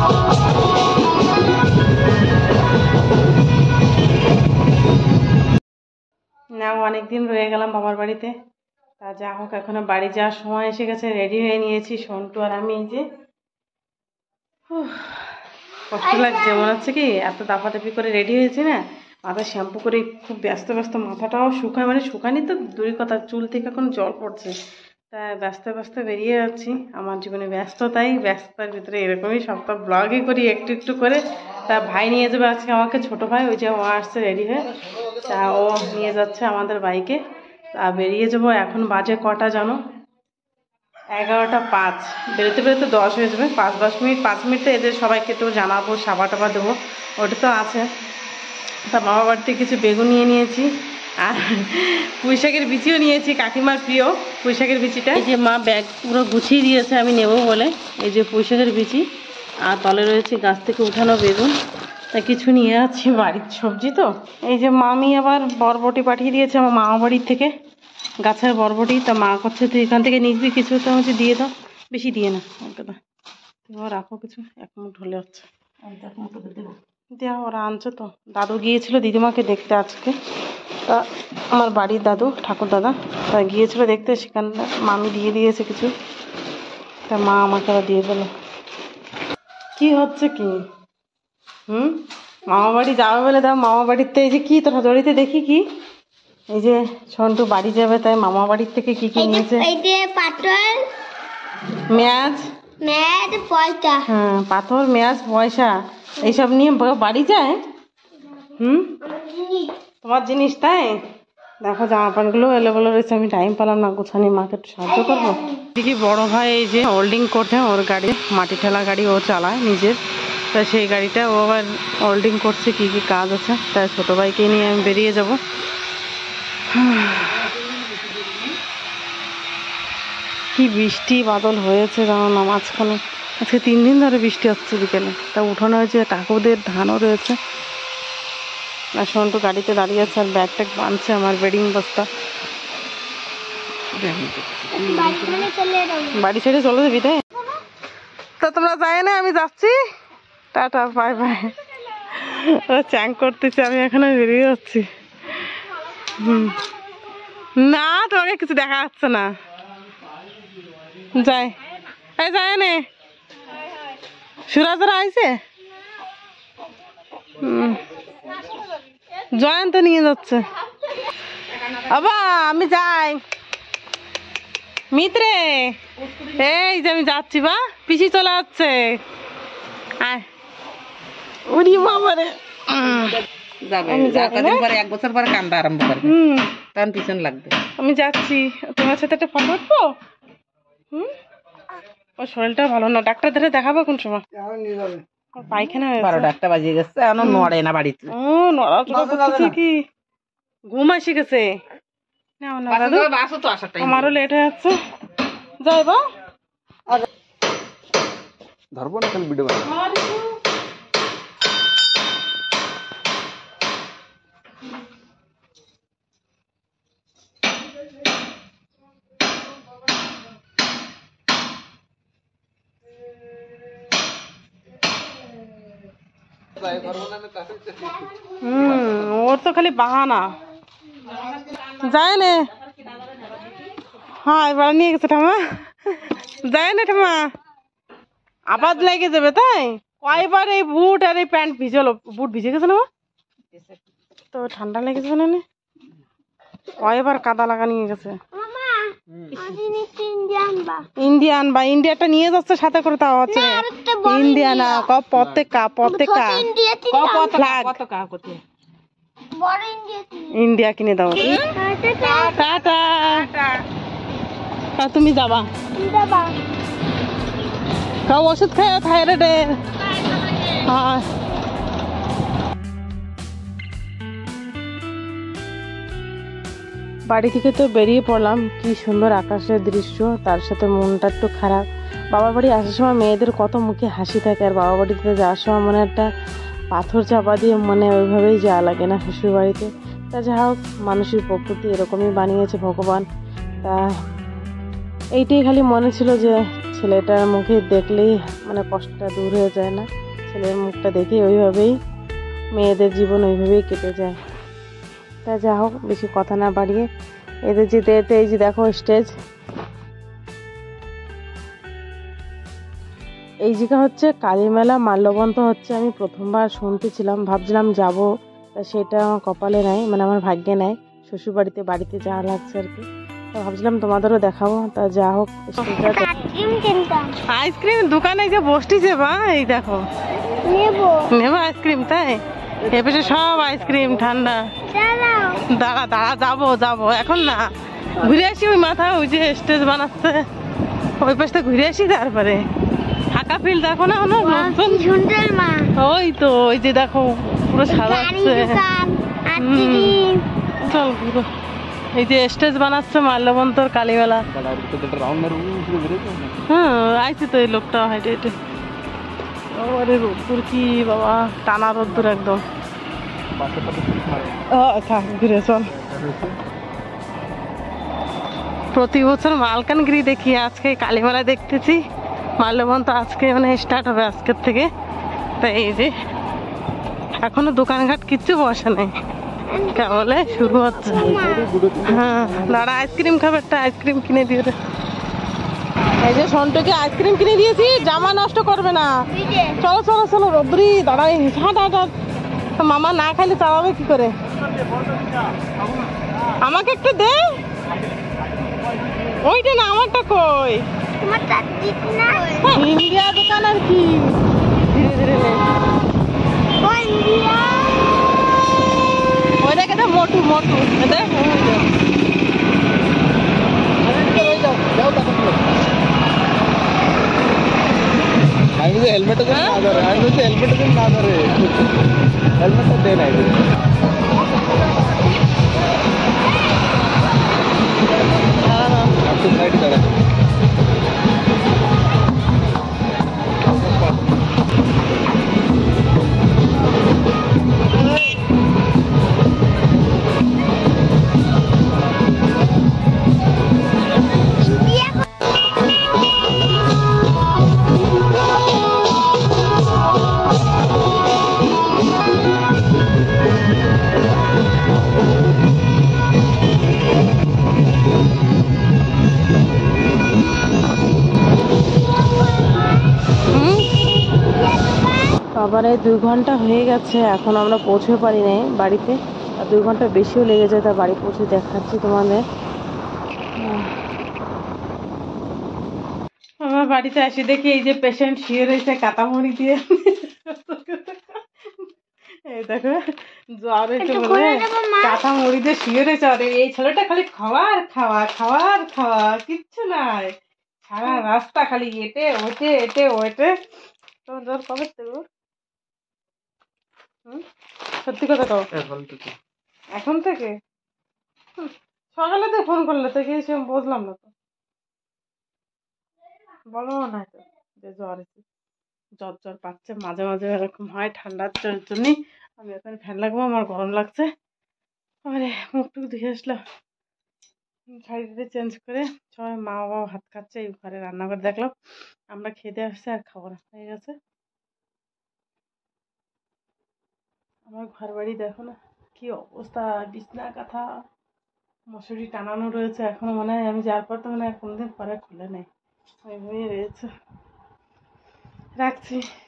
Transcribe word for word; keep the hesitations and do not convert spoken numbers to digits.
না অনেকদিন রয়ে গেলাম বাবার বাড়িতে, তা যা হোক এখন বাড়ি যাওয়ার সময় এসে গেছে, রেডি হয়ে নিয়েছি সন্টু আর আমি। এই যে কষ্ট লাগছে, মনে হচ্ছে কি এত দাপাদাপি করে রেডি হয়েছি না, মাথা শ্যাম্পু করে খুব ব্যস্ত ব্যস্ত, মাথাটাও শুকায়, মানে শুকানি তো দূরের কথা, চুল থেকে এখন জল পড়ছে। তা ব্যস্ত ব্যস্ত বেরিয়ে যাচ্ছি, আমার জীবনে ব্যস্ততাই, ব্যস্ততার ভিতরে এরকমই সপ্তাহ ব্লগই করি একটু একটু করে। তা ভাই নিয়ে যাবে আজকে আমাকে, ছোট ভাই, ওই যে ও আসছে রেডি হয়ে, তা ও নিয়ে যাচ্ছে আমাদের বাইকে। তা বেরিয়ে যাবো, এখন বাজে কটা জানো, এগারোটা পাঁচ, বেরোতে বেরোতে দশ হয়ে যাবে, পাঁচ দশ মিনিট পাঁচ মিনিটে এদের সবাইকে তো জানাবো, সাবা টাবা দেবো, ওটা তো আছে। তা বাবা বাড়িতে কিছু বেগুন নিয়ে নিয়েছি, আর পুঁই শাকের বিচিও নিয়েছি, কাকিমার প্রিয় পুঁই শাকের বিচিটা। এই যে মা ব্যাগ পুরো গুছিয়ে দিয়েছে আমি নেব বলে, এই যে পুঁই শাকের বিচি, আর তলে রয়েছে গাছ থেকে উঠানো বেগুন। তা কিছু নিয়ে যাচ্ছি, বাড়ির সবজি তো। এই যে মামি আবার বরবটি পাঠিয়ে দিয়েছে আমার মামা বাড়ির থেকে, গাছের বরবটি। তা মা করছে তুই এখান থেকে নিবি কিছু, তো হচ্ছে দিয়ে দাও, বেশি দিয়ে না, দাদা তুমি রাখো কিছু, এক মুঠ হলে হচ্ছে, এক মুঠো দেবো দেওয়া, ওরা আনছে তো। দাদু গিয়েছিল দিদিমাকে দেখতে আজকে, তা আমার বাড়ির দাদু ঠাকুর দাদা, তা গিয়েছিল দেখতে, সেখানে মামি দিয়ে দিয়েছে কিছু, তা মা আমাকে আবার দিয়ে দিল। কি হচ্ছে কি, হুম মামা বাড়ি যাবে বলে দাও, মামা বাড়িতে এই যে কি তোরা জড়িতে দেখি কি, এই যে সন্টু বাড়ি যাবে, তাই মামা বাড়ির থেকে কি কি নিয়েছে, এই যে পাথর, মেয়াজ, মেয়াজ পয়সা, হ্যাঁ পাথর মেয়াজ পয়সা এইসব নিয়ে বাড়ি যায়। হুম তোমার জিনিস, তাই দেখো জামা প্যান্টগুলো এলোবেলো রয়েছে, আমি টাইম পেলাম না গোছানি, মাকে একটু সাহায্য করবো। দেখি বড় ভাই এই যে হোল্ডিং করছে, ওর গাড়ি মাটি ঠেলা গাড়ি ও চালায় নিজের, তা সেই গাড়িটা ও আবার হোল্ডিং করছে, কি কি কাজ আছে, তাই ছোটো ভাইকে নিয়ে আমি বেরিয়ে যাব। কি বৃষ্টি বাদল হয়েছে জানো না মাঝখানে, আজকে তিন দিন ধরে বৃষ্টি হচ্ছে বিকেলে। তা উঠানো হয়েছে, কাকুদের ধানও রয়েছে, আর সন্টু গাড়িতে দাঁড়িয়ে আছে, আর ব্যাগ ট্যাগ বাঁধছে আমার বেডিং বস্তা। বাড়ি ছেড়ে চলে যাবি তাই, তা তোমরা যাই না, আমি যাচ্ছি, টাটা বাই বাই। চ্যাং করতেছি, আমি এখানে বেরিয়ে যাচ্ছি। হুম না তোমাকে কিছু দেখা যাচ্ছে না, যাই এই যায় নে, সুরাজরা আইছে, জয়ন্ত নিয়ে যাচ্ছে, আবা আমি যাই মিত্রে, এই যে আমি যাচ্ছি, বা পিসি চলে যাচ্ছে, ওরে বাবারে এক বছর পরে কান্দা আরম্ভ করবে, তখন পিছন লাগবে। আমি যাচ্ছি, তোমার সাথে একটা ফটো উঠবো। হুম ওর শরীরটা ভালো না, ডাক্তার ধরে দেখাবো কোন সময়, পায়খানা বারোটা একটা বাজিয়ে গেছে, এখনো নড়ে না বাড়িতে, ও নড়াচড়া করতেছে কি, ঘুম এসে গেছে, আমারও লেট হয়ে যাচ্ছে, যাই বা ধরবো না কেন ভিডিও हम्म और तो खाली बहाना जाए ने हाँ এবার নিয়ে গেছে ঠামা যায় না ঠামা আবাদ লেগে যাবে তাই কয়বার এই বুট আর এই প্যান্ট ভিজলো বুট ভিজে গেছে না তো ঠান্ডা লেগেছে না কয়বার কাদা লাগা নিয়ে গেছে ইন্ডিয়ান বা ইন্ডিয়াটা নিয়ে যাচ্ছে সাথে করে তাও হচ্ছে ইন্ডিয়ানা ক পতাকা পতাকা ক পতাকা কোথায় বড় ইন্ডিয়া ইন্ডিয়া কিনে দাও টাটা তা তুমি যাবা যাবা খাও ওষুধ খাও থাইরয়েডের হ্যাঁ বাড়ি থেকে তো বেরিয়ে পড়লাম কি সুন্দর আকাশের দৃশ্য তার সাথে মনটা একটু খারাপ বাবার বাড়ি আসার সময় মেয়েদের কত মুখে হাসি থাকে আর বাবার বাড়িতে যাওয়ার সময় মনে একটা পাথর চাপা দিয়ে মানে ওইভাবেই যাওয়া লাগে না শ্বশুর বাড়িতে তা যা হোক মানুষের প্রকৃতি এরকমই বানিয়েছে ভগবান তা এইটাই খালি মনে ছিল যে ছেলেটার মুখে দেখলেই মানে কষ্টটা দূর হয়ে যায় না, ছেলের মুখটা দেখে ওইভাবেই মেয়েদের জীবন ওইভাবেই কেটে যায়। তা যা হোক, বেশি কথা না বাড়িয়ে এদের যেতে যেতে এই যে দেখো স্টেজ, এই জায়গা হচ্ছে কালীমেলা মাল্যবন্ত হচ্ছে। আমি প্রথমবার শুনতেছিলাম, ভাবছিলাম যাব, তা সেটা আমার কপালে নাই, মানে আমার ভাগ্যে নাই, শ্বশুরবাড়িতে বাড়িতে যাওয়া লাগছে আর কি। তো ভাবছিলাম তোমাদেরও দেখাবো। তা যা হোক, আইসক্রিম দোকানে যে বসতিছে বা এই দেখো নেবো আইসক্রিম, তাই এপাশে সব আইসক্রিম ঠান্ডা। দাঁড়া দাঁড়া যাবো যাবো এখন না, ঘুরে আসি ওই মাথা, ওই যে স্টেজ বানাচ্ছে ওই পাশটা ঘুরে আসি, তারপরে ফাঁকা ফিল দেখো না ওই তো, ওই যে দেখো পুরো সাজাচ্ছে। চল ঘুরো, এই যে স্টেজ বানাচ্ছে মাল্যবন্তর কালীমেলা। হ্যাঁ আইছি তো, এই লোকটা হাইটে হাইটে, আরে রোদ্দুর কি বাবা, টানা রোদ্দুর একদম। ঘুরে চল, প্রতি বছর মালকানগিরি দেখি, আজকে কালীমেলা দেখতেছি, মাল্যবন্ত আজকে মানে স্টার্ট হবে আজকের থেকে। তাই এই যে এখনো দোকানঘাট কিচ্ছু বসে নেই, কেবলে শুরু হচ্ছে। হ্যাঁ দাঁড়া, আইসক্রিম খাবে, একটা আইসক্রিম কিনে দিয়ে। এই যে সন্টুকে আইসক্রিম কিনে দিয়েছি, জামা নষ্ট করবে না। চলো চলো চলো, রোদ্রি দাঁড়াই, হাঁট হাঁট হাঁট। মামা না খাইলে চালাবে কি করে? আমাকে একটু দে। ওইটা না, আমারটা কই? ইন্ডিয়া দোকান আর কি, ধীরে ধীরে নে। ওই দেখে তো মোটু মোটু, हेलमेट आधार हेलमेट आधार हेलमेट देना है। साइड करा আবার এই দুই ঘন্টা হয়ে গেছে, এখন আমরা পৌঁছে পারি নাই বাড়িতে, আর দুই ঘন্টা বেশিও লেগে যায়। তা বাড়ি পৌঁছে দেখাচ্ছি তোমাদের। আমার বাড়িতে আসি দেখি এই যে পেশেন্ট শুয়ে রয়েছে কাটামুড়ি দিয়ে, এই দেখো জ্বর হয়েছে বলে কাটামুড়ি দিয়ে শুয়ে রয়েছে। আর এই ছেলেটা খালি খাওয়ার খাওয়া খাওয়ার খাওয়া, কিচ্ছু নাই, সারা রাস্তা খালি এটে ওটে এটে ওটে। তোমার জ্বর কবে থেকে? সত্যি কথা কও, এখন থেকে? এখন থেকে সকালে তো ফোন করলে তো, কি বুঝলাম না তো, বলো না তো যে জ্বর এসে, জ্বর জ্বর পাচ্ছে মাঝে মাঝে এরকম হয়, ঠান্ডার জন্য। আমি এখন ফ্যান লাগবো, আমার গরম লাগছে। আরে মুখ টুক ধুয়ে আসলাম, শাড়িটা চেঞ্জ করে সবাই মা বাবা ভাত খাচ্ছে, এই ঘরে রান্নাঘর দেখলাম, আমরা খেতে আসছি আর খাবো না, হয়ে গেছে। আমার ঘর বাড়ি দেখো না কি অবস্থা, বিছনা কাঁথা মশুরি টানানো রয়েছে, এখনো মনে হয় আমি যাওয়ার পর তো মনে হয় কোনোদিন পরে খুলে নেই, ওইভাবেই রয়েছে। রাখছি।